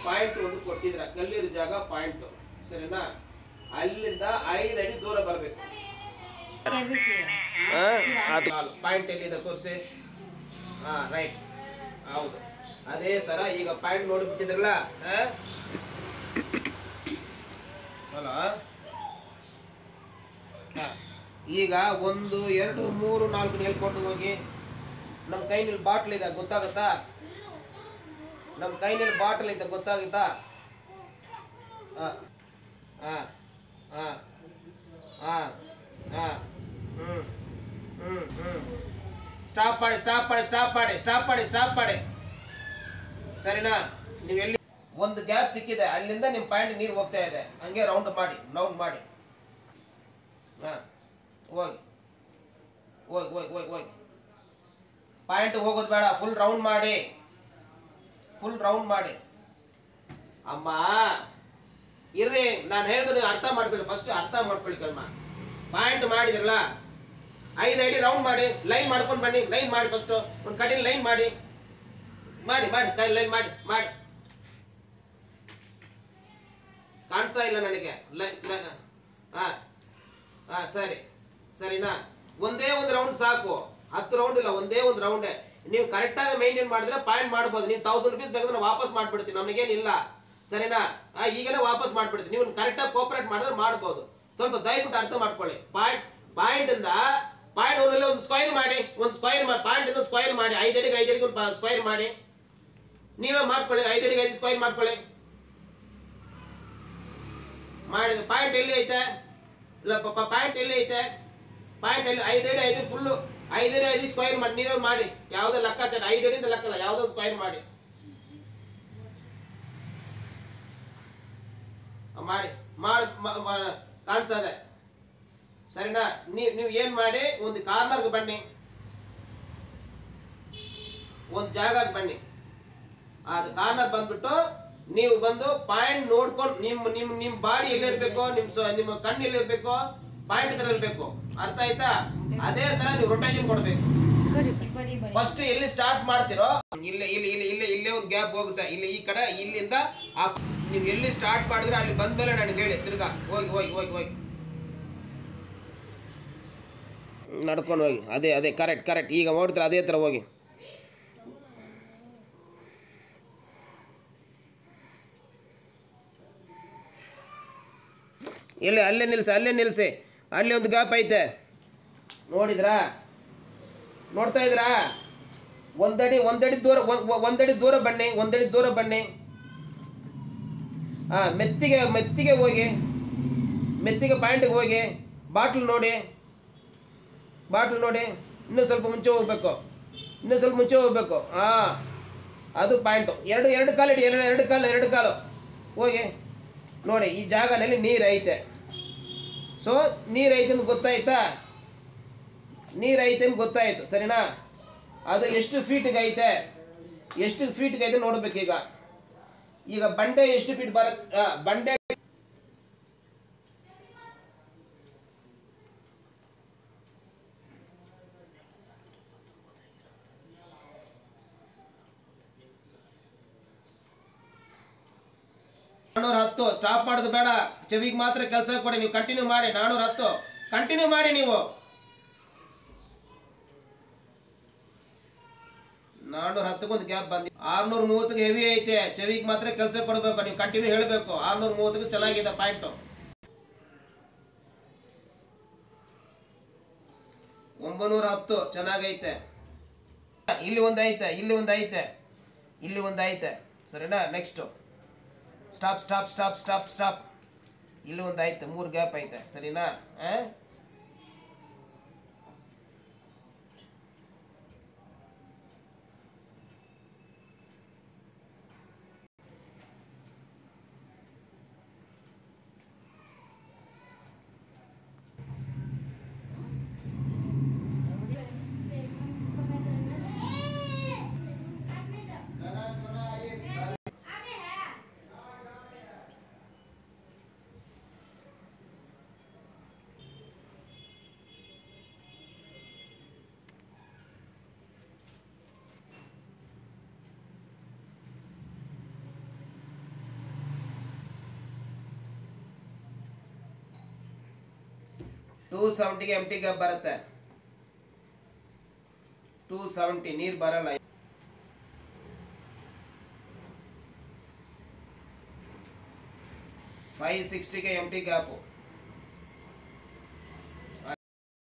Point ಒಂದು ಕೊಟ್ಟಿದ್ರ ಕಲ್ಲಿರೋ ಜಾಗ ಪಾಯಿಂಟ್ ಸರಿನಾ ಅಲ್ಲಿಂದ 5 ಅಡಿ ದೂರ ಬರಬೇಕು ಪಾಯಿಂಟ್ ಎಲ್ಲಿದೆ ತೋರಿಸಿ ರೈಟ್ ಹೌದು ಅದೇ ತರ ಈಗ ಪಾಯಿಂಟ್ ನೋಡಿಬಿಟ್ಟಿದ್ರಲ್ಲ ಅಲ್ಲ ಈಗ 1 2 3 4 ಹೇಳ್ಕೊಂಡು ಹೋಗಿ ನಮ್ಮ ಕೈನಲ್ಲಿ ಬಾಟ್ಲ್ ಇದೆ ಗೊತ್ತಾಗುತ್ತಾ ನಮ್ಮ ಕೈನಲ್ಲಿ ಬಾಟಲ್ ಇದೆ ಗೊತ್ತಾಗುತ್ತಾ ಸ್ಟಾಪ್ ಮಾಡಿ ಸ್ಟಾಪ್ ಮಾಡಿ ಸ್ಟಾಪ್ ಮಾಡಿ ಸ್ಟಾಪ್ ಮಾಡಿ ಸ್ಟಾಪ್ ಮಾಡಿ ಸರಿನಾ ನೀವು ಎಲ್ಲಿ ಒಂದು ಗ್ಯಾಪ್ ಸಿಕ್ಕಿದೆ ಅಲ್ಲಿಂದ ನಿಮ್ಮ ಪಾಯಿಂಟ್ ನೀರು ಹೋಗ್ತಾ ಇದೆ ಹಂಗೆ ರೌಂಡ್ ಮಾಡಿ ಹೋಗಿ ಹೋಗಿ ಹೋಗಿ ಹೋಗಿ ಹೋಗಿ ಪಾಯಿಂಟ್ ಹೋಗೋದು ಬೇಡ ಫುಲ್ ರೌಂಡ್ ಮಾಡಿ ಅಮ್ಮ ಇರ್ರಿ ನಾನು ಹೇಳಿದ್ರೆ ಅರ್ಥ ಮಾಡ್ಕೊಳ್ಳಿ ಫಸ್ಟ್ ಅರ್ಥ ಮಾಡ್ಕೊಳ್ಳಿ ಕಲ್ಮ ಪಾಯಿಂಟ್ ಮಾಡಿದ್ರಲ್ಲ 5 ಅಡಿ ರೌಂಡ್ ಮಾಡಿ ಲೈನ್ ಮಾಡ್ಕೊಂಡು ಬನ್ನಿ ಲೈನ್ ಮಾಡಿ ಫಸ್ಟ್ ಒಂದು ಕಡಿನ ಲೈನ್ ಮಾಡಿ ಕೈ ಲೈನ್ ಮಾಡಿ ಕಾಣ್ತಾ ಇಲ್ಲ ನನಗೆ ಸರಿ ಸರಿನಾ ಒಂದೇ ಒಂದು ರೌಂಡ್ ಸಾಕು 10 ರೌಂಡ್ ಇಲ್ಲ ಒಂದೇ ಒಂದು ರೌಂಡ್ ನೀವು ಕರೆಕ್ಟಾಗಿ ಮೇಂಟೈನ್ ಮಾಡಿದ್ರೆ ಪಾಯಿಂಟ್ ಮಾಡ್ಬೋದು ನೀವು 1000 ರೂಪೀಸ್ ಬೇಕಾದ್ರೆ ವಾಪಸ್ ಮಾಡ್ಬಿಡ್ತೀನಿ ನಮಗೇನಿಲ್ಲ ಸರಿನಾ ಈಗಲೇ ವಾಪಸ್ ಮಾಡ್ಬಿಡ್ತೀನಿ ನೀವು ಕರೆಕ್ಟಾಗಿ ಕೋಪರೇಟ್ ಮಾಡಿದ್ರೆ ಮಾಡ್ಬೋದು ಸ್ವಲ್ಪ ದಯವಿಟ್ಟು ಅರ್ಥ ಮಾಡ್ಕೊಳ್ಳಿ ಪಾಯಿಂಟ್ ಇಂದ ಪಾಯಿಂಟ್ ಒಂದು ಸ್ಕ್ವೈರ್ ಮಾಡಿ ಪಾಯಿಂಟ್ ಇಂದ ಸ್ಕ್ವೈರ್ ಮಾಡಿ 5 ಅಡಿಗೆ 5 ಅಡಿಗೆ ಒಂದು ಸ್ಕ್ವೈರ್ ಮಾಡಿ ನೀವೇ ಮಾಡ್ಕೊಳ್ಳಿ 5 ಅಡಿಗೆ 5 ಸ್ಕ್ವೈರ್ ಮಾಡ್ಕೊಳ್ಳಿ ಮಾಡಿ ಪಾಯಿಂಟ್ ಎಲ್ಲಿ ಐತೆ ಇಲ್ಲ ಪಾಯಿಂಟ್ ಎಲ್ಲಿ ಐತೆ ಪಾಯಿಂಟ್ ಎಲ್ಲಿ 5 ಅಡಿ 5 ಫುಲ್ಲು 5 ಅಡಿ 5 ಸ್ಕ್ವೈರ್ ಮಾಡಿ ನೀವೇ ಮಾಡಿ ಯಾವುದೋ ಲೆಕ್ಕಾಚಾರ 5 ಅಡಿಯಿಂದ ಲೆಕ್ಕಲ್ಲ ಯಾವುದೋ ಸ್ಕ್ವೈರ್ ಮಾಡಿ ಕಾಣಿಸ್ತದೆ ಸರಿನಾ ನೀವು ಏನ್ ಮಾಡಿ ಒಂದು ಕಾರ್ನರ್ಗೆ ಬನ್ನಿ ಒಂದು ಜಾಗಕ್ಕೆ ಬನ್ನಿ ಅದು ಕಾರ್ನರ್ ಬಂದ್ಬಿಟ್ಟು ನೀವು ಬಂದು ಪಾಯಿಂಟ್ ನೋಡ್ಕೊಂಡು ನಿಮ್ಮ ಬಾಡಿ ಎಲ್ಲಿರ್ಬೇಕು ನಿಮ್ಮ ಕಣ್ಣು ಎಲ್ಲಿರ್ಬೇಕು ಪಾಯಿಂಟ್ ತರ ಇರ್ಬೇಕು ಅರ್ಥ ಆಯ್ತಾ ಅದೇ ತರ ನೀವು ರೊಟೇಷನ್ ಕೊಡ್ಬೇಕು ಫಸ್ಟ್ ಎಲ್ಲಿ ಸ್ಟಾರ್ಟ್ ಮಾಡ್ತಿರೋ ಇಲ್ಲೇ ಒಂದು ಗ್ಯಾಪ್ ಹೋಗುತ್ತೆ ಈ ಕಡೆ ಇಲ್ಲಿಂದ ನೀವು ಎಲ್ಲಿ ಸ್ಟಾರ್ಟ್ ಮಾಡಿದ್ರೆ ಅಲ್ಲಿ ಬಂದ್ಮೇಲೆ ನನಗೆ ಹೇಳಿ ತಿರ್ಗಾ ಹೋಗಿ ನಡ್ಕೊಂಡು ಹೋಗಿ ಅದೇ ಕರೆಕ್ಟ್ ಈಗ ನೋಡಿದ್ರೆ ಅದೇ ಥರ ಹೋಗಿ ಅಲ್ಲೇ ನಿಲ್ಲಿಸಿ ಅಲ್ಲಿ ಒಂದು ಗ್ಯಾಪ್ ಐತೆ ನೋಡ್ತಾ ಇದ್ರಾ ಒಂದಡಿ ದೂರ ಬನ್ನಿ ಮೆತ್ತಿಗೆ ಹೋಗಿ ಮೆತ್ತಿಗೆ ಪಾಯಿಂಟಿಗೆ ಹೋಗಿ ಬಾಟ್ಲ್ ನೋಡಿ ಇನ್ನೂ ಸ್ವಲ್ಪ ಮುಂಚೆ ಹೋಗ್ಬೇಕು ಅದು ಪಾಯಿಂಟು ಎರಡು ಕಾಲು ಇಡಿ ಎರಡು ಕಾಲು ಹೋಗಿ ನೋಡಿ ಈ ಜಾಗದಲ್ಲಿ ನೀರು ಐತೆ ಸೊ ನೀರು ಐತೆ ಅಂತ ಗೊತ್ತಾಯ್ತು ಸರಿನಾ ಅದು ಎಷ್ಟು ಫೀಟ್ಗೆ ಐತೆ ನೋಡ್ಬೇಕು ಈಗ ಬಂಡೆ ಎಷ್ಟು ಫೀಟ್ ಬರುತ್ತೆ ಬಂಡೆ ಸ್ಟಾಪ್ ಮಾಡೋದು ಬೇಡ ಚೆವಿಗೆ ಮಾತ್ರ ಕೆಲಸ ಕೊಡಿ ನೀವು ಕಂಟಿನ್ಯೂ ಮಾಡಿ 410 ಕಂಟಿನ್ಯೂ ಮಾಡಿ ನೀವು 410 ಒಂದು ಗ್ಯಾಪ್ ಬಂದಿ 630ಗೆ ಹೆವಿ ಐತೆ ಚೆವಿಗೆ ಮಾತ್ರ ಕೆಲಸ ಕೊಡಬೇಕು ನೀವು ಕಂಟಿನ್ಯೂ ಹೇಳಬೇಕು 630ಗೆ ಚೆನ್ನಾಗಿದೆ ಪಾಯಿಂಟ್ 910 ಚೆನ್ನಾಗೈತೆ ಇಲ್ಲಿ ಒಂದು ಐತೆ ಸರಿನಾ ನೆಕ್ಸ್ಟ್ ಸ್ಟಾಪ್ ಇಲ್ಲಿ ಒಂದು ಐತೆ 3 ಗ್ಯಾಪ್ ಐತೆ ಸರಿನಾ 270ಗೆ ಎಂಟಿ ಗ್ಯಾಪ್ ಬರುತ್ತೆ. 270 ನೀರು ಬರಲ್ಲ. 560ಗೆ ಎಂಟಿ ಗ್ಯಾಪು.